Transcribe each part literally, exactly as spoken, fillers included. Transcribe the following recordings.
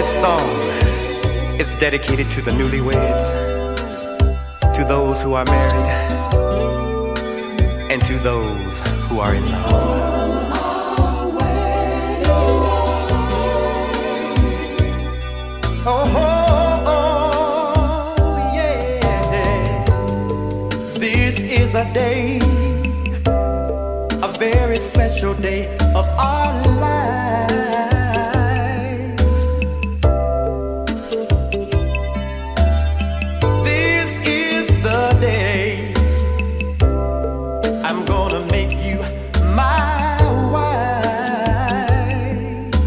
This song is dedicated to the newlyweds, to those who are married, and to those who are in love. Oh, oh, oh, yeah. This is a day, a very special day of our life. This is the day I'm gonna make you my wife.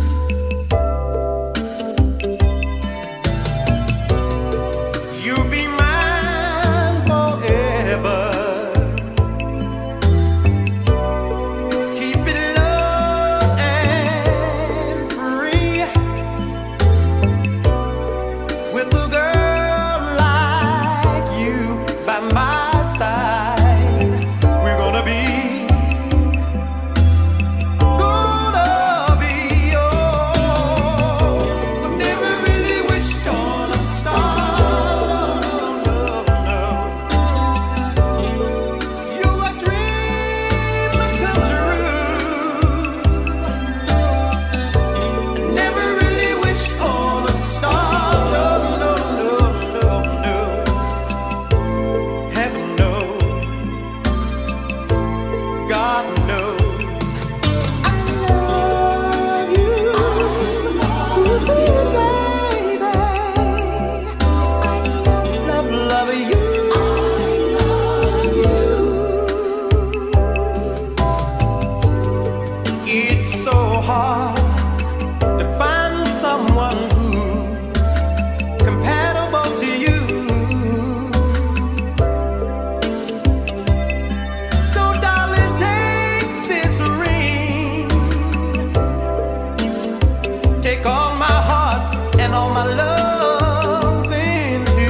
You'll be mine forever. It's so hard to find someone who's compatible to you. So darling, take this ring, take all my heart and all my love into.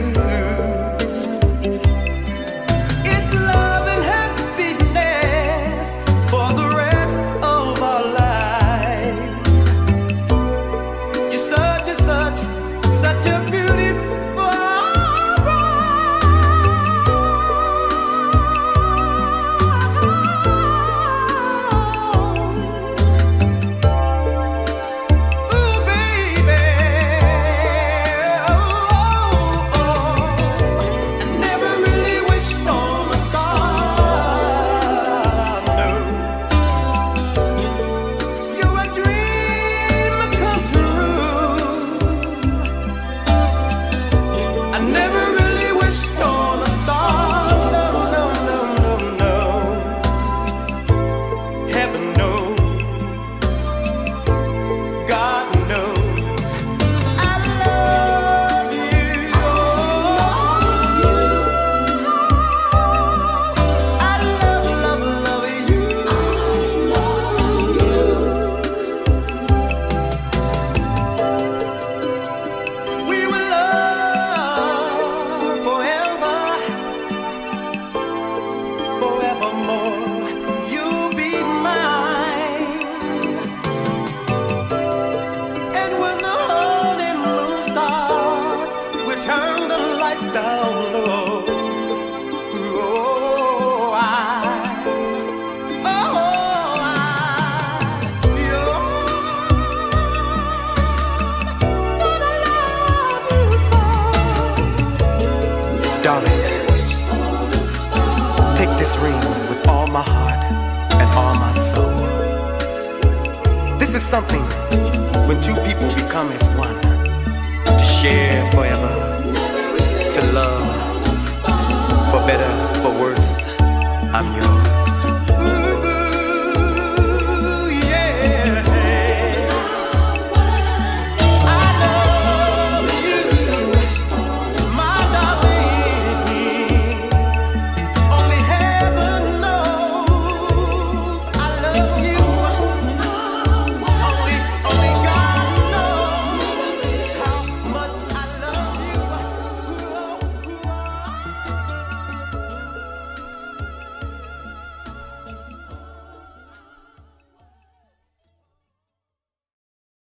It's love and happiness for the rest of our life. You're such a such, such a beautiful bride. Ooh, baby. Oh, oh, oh. I never really wished on a star, no. You're a dream come true. I never really wished on a star, no, no, no, no, no. Heaven knows, God knows, I love you. I love, love, love you. We will love forever, forevermore. You'll be mine. And when the honeymoon starts, we turn the lights down low. Oh, I, oh, I, you're gonna love you so. Darling, take this ring with all my heart and all my soul. This is something when two people become as one, to share forever, to love, for better, for worse, I'm yours.